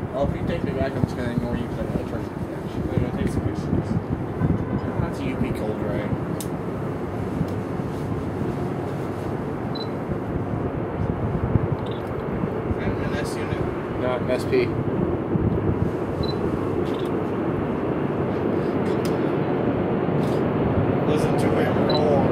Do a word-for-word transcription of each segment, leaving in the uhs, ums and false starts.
Oh, if you take me back, I'm just gonna ignore you because I gotta turn the flash. I'm gonna take some pictures. That's a U P cold drag. An S unit? Not an S P. Listen to him roar.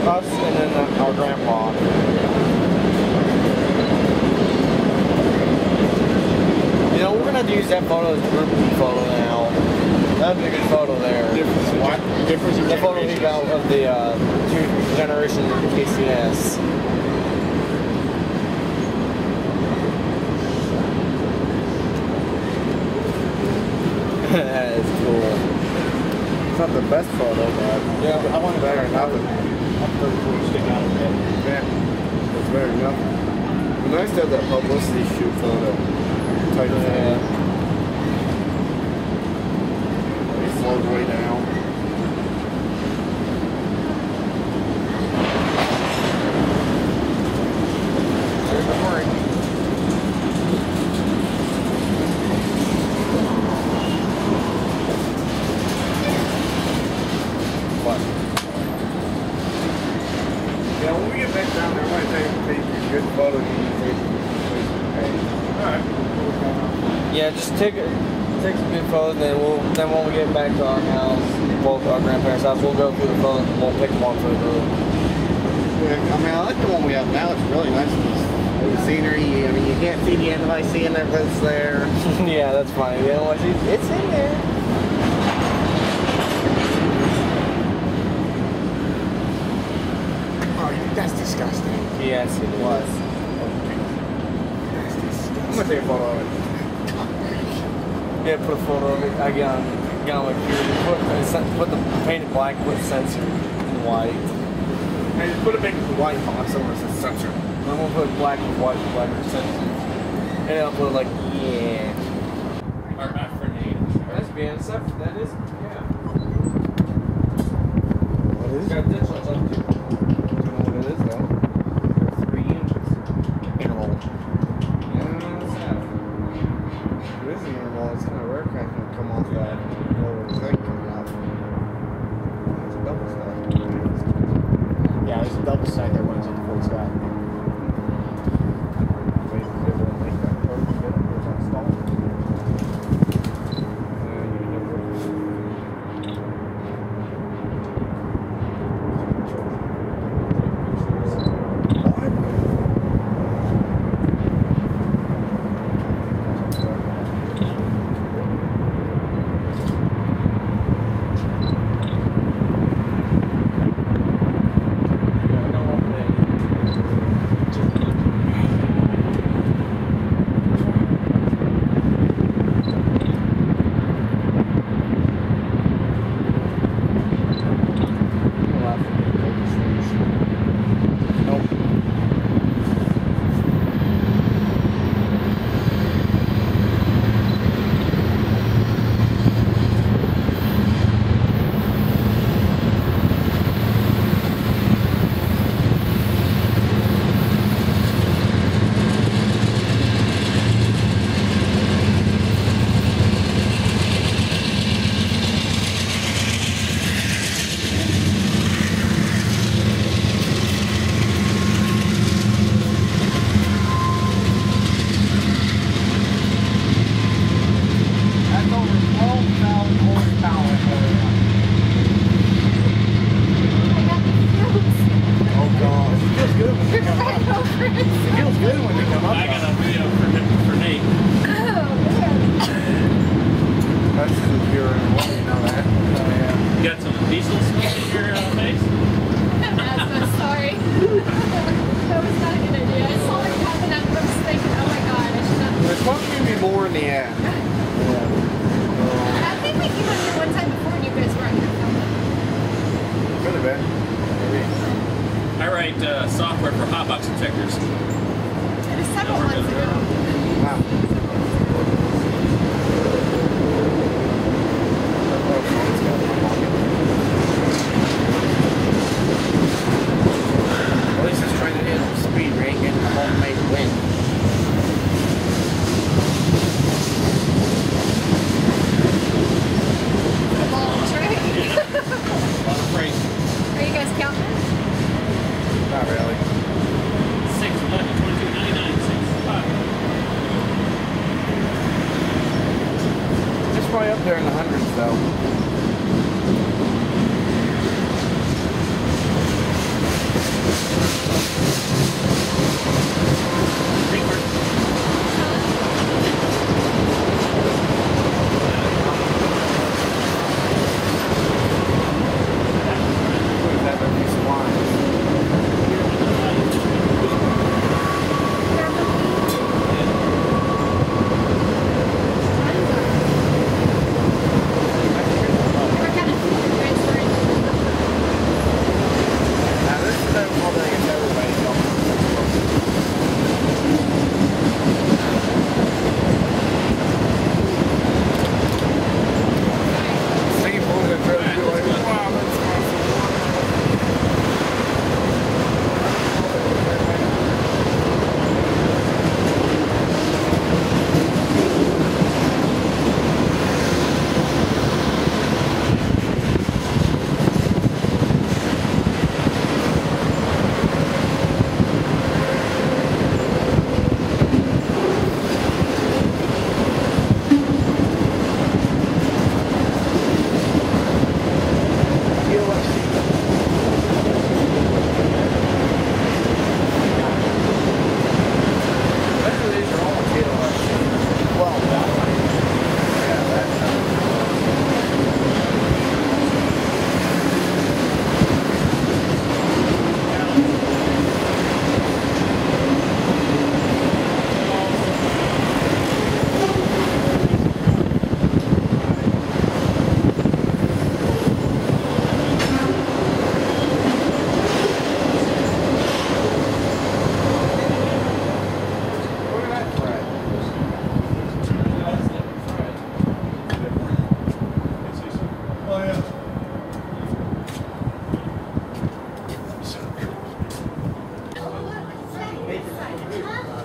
us and then uh, our grandpa. You know, we're gonna have to use that photo as a group photo now. That'd be a good photo there. Difference in what? Difference in The photo we got of the uh, two generations of the K C S. That is cool. It's not the best photo, but Yeah, I want better than nothing. I'm thirty-four stick out of bed. Yeah, it's better than nothing. It's nice to have that publicity shoot photo type Yeah. thing. He flows way down. There's the break. What? Yeah, when we get back down there, I might take, take a good photo of you Facebook page. Alright. Yeah, just take a, take some good photos, and then we'll then when we get back to our house, both our grandparents' house, we'll go through the photos and we'll pick one for the group. Yeah, I mean, I like the one we have now. It's really nice. The scenery. I mean, you can't see the N Y C and everything's there. Yeah, that's funny. You know what? It's in there. Oh, that's disgusting. Yes, it was. That's disgusting. I'm gonna take a photo of it. Yeah, put a photo of it. I got on, got on my computer. Put, put the painted black with sensor in white. Hey, just put a big white box over the sensor. I'm gonna put black with white, black with sensor. And then I'll put like, yeah. Or not for name. That's B N S F. That is, yeah. What is It's got ditch lights on too. I don't know what it is though. Three inches. Intermodal. Yeah, that's half. It is an intermodal. It's kind of rare kind of come off that lower thing coming out. It's a double stack. Yeah, there's a double stack that runs into Fort Scott. Wait, is it gonna make that perfect bit where it's installed? Uh, you never. Not really. Six, eleven, twenty-two, ninety-nine, six, five.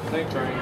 Same train.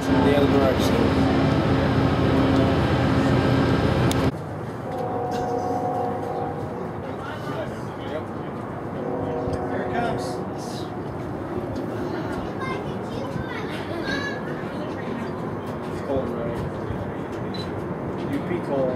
the other direction. Here it comes. It's cold, right? U P toll.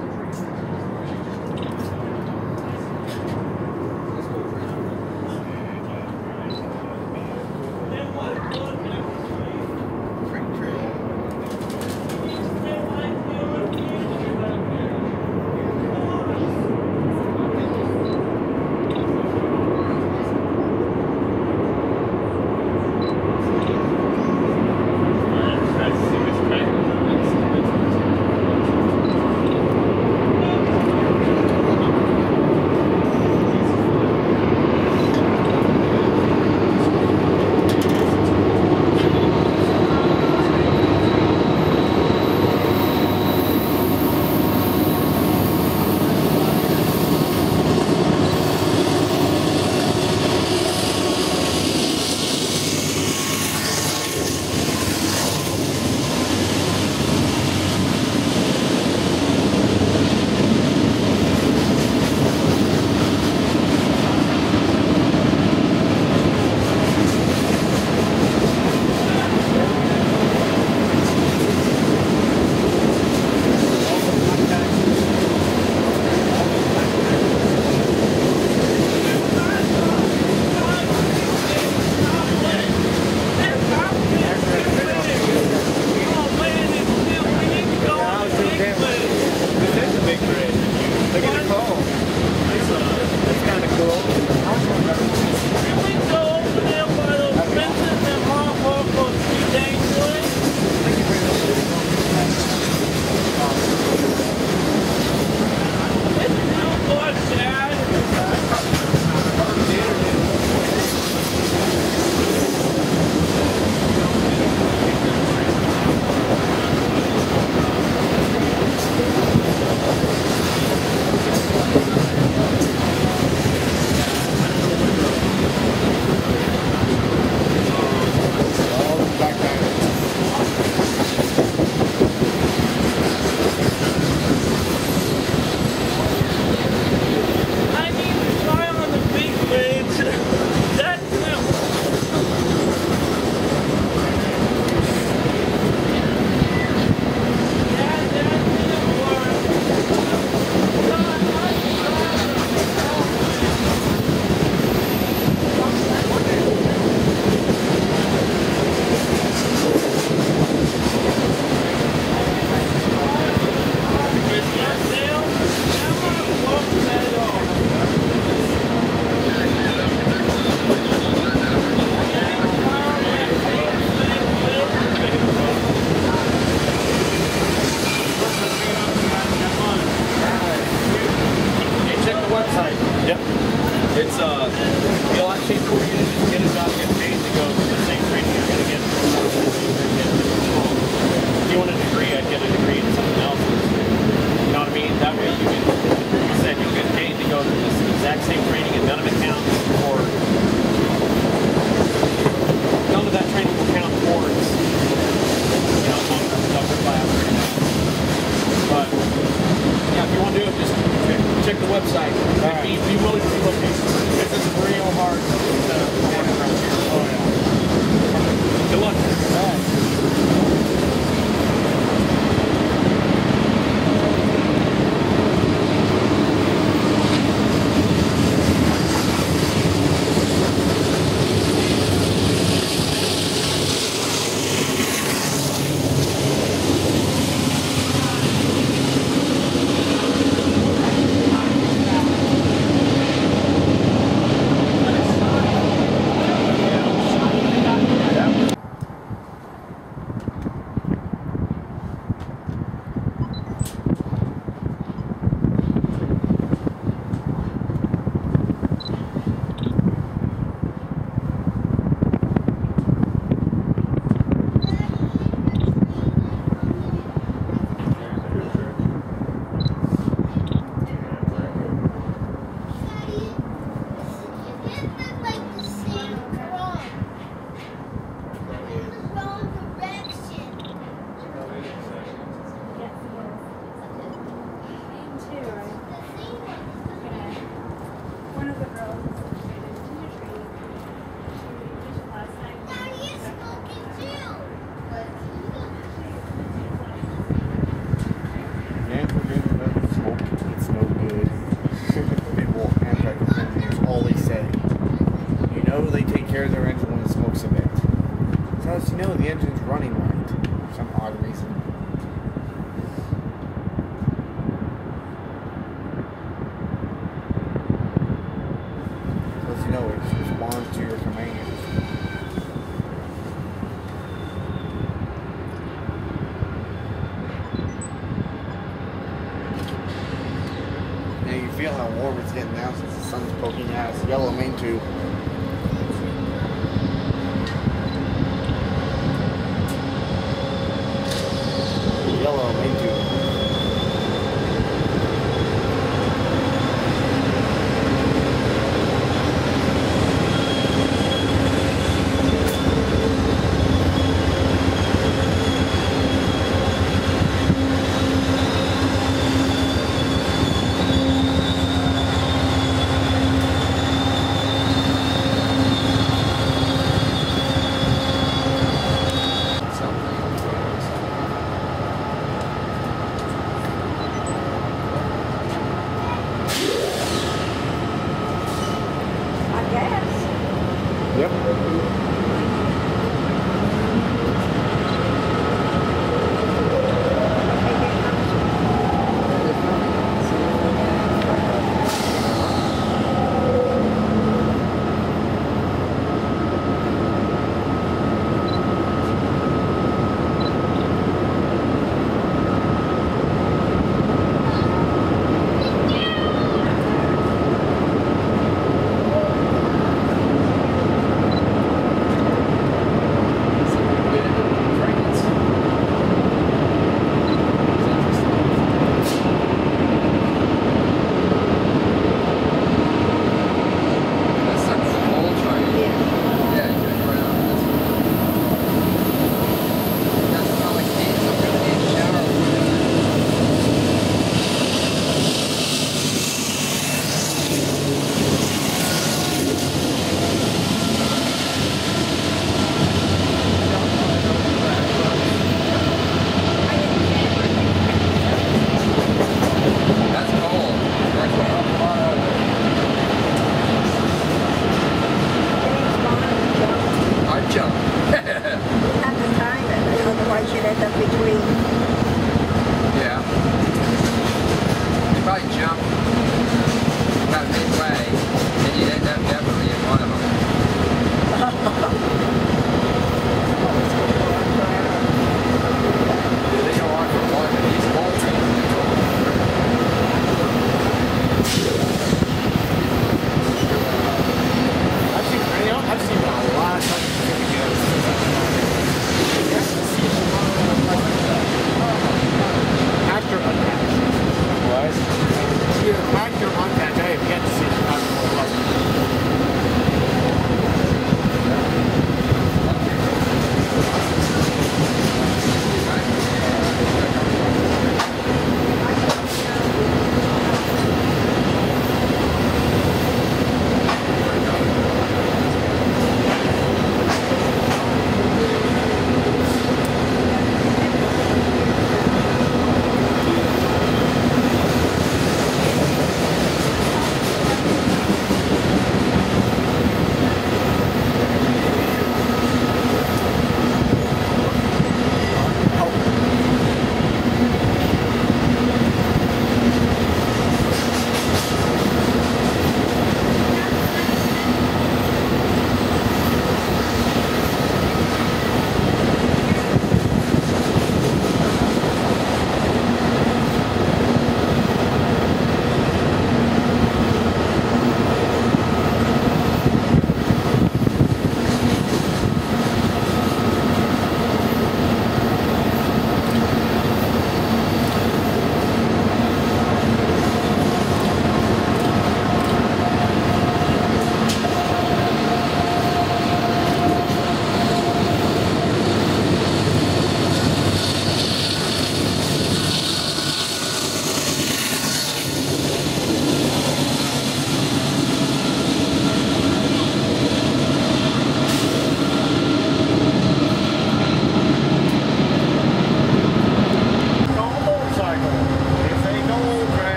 Tells you know the engine's running right for some odd reason. Tells you know it responds to your commands. And you feel how warm it's getting now since the sun's poking out. It's yellow main tube. Yellow main tube.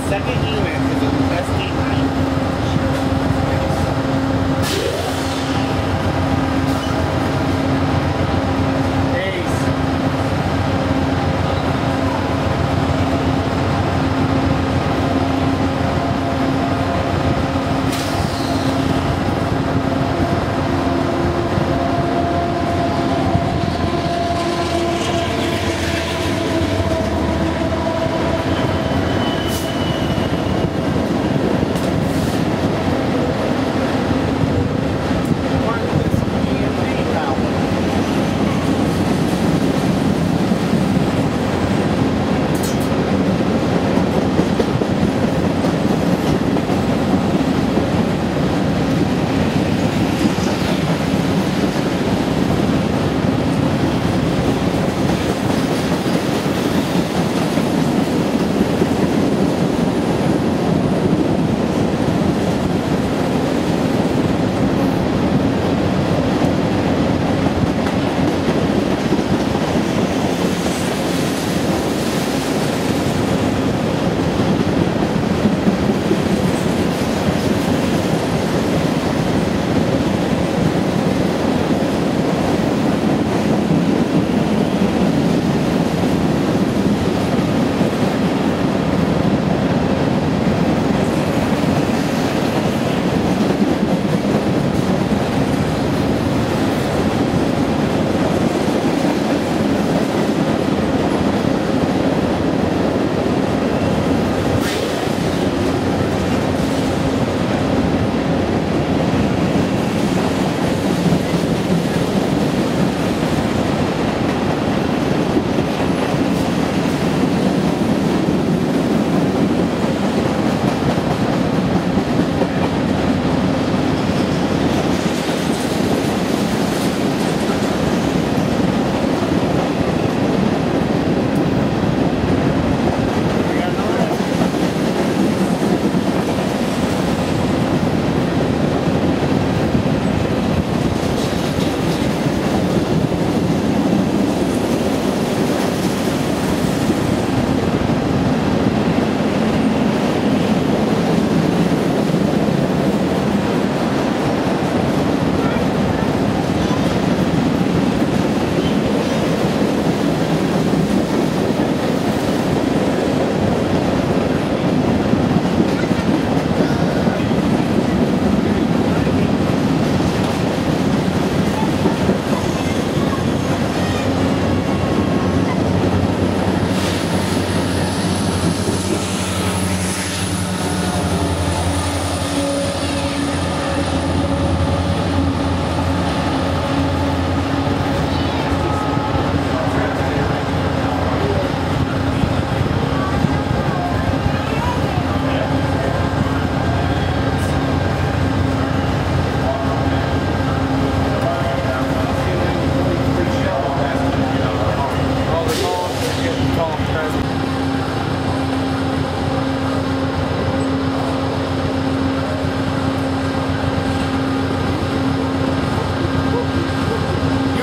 second unit is an S D nine.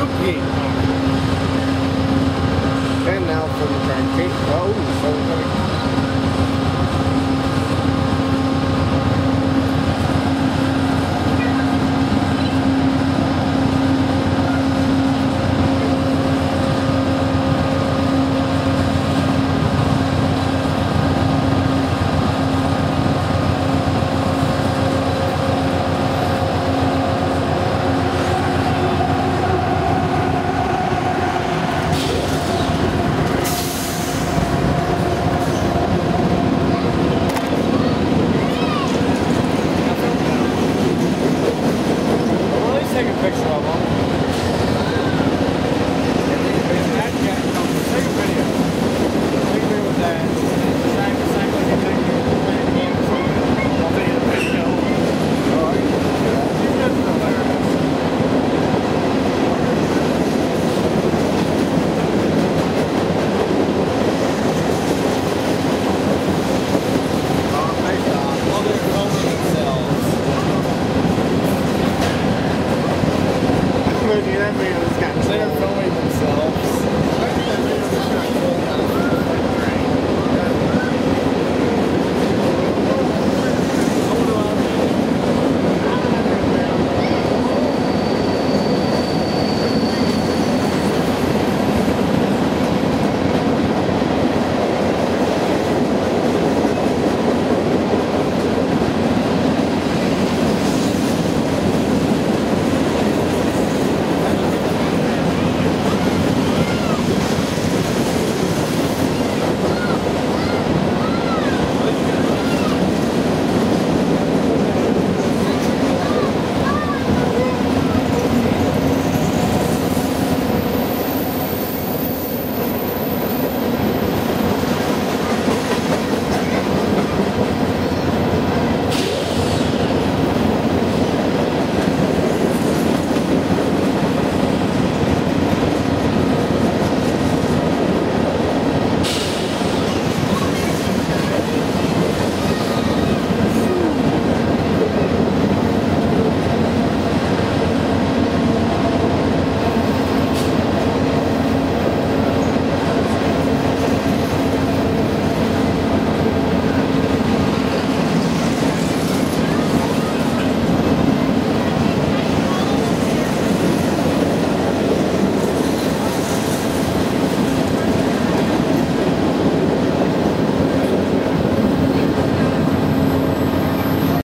And now for the crankcase. Oh, so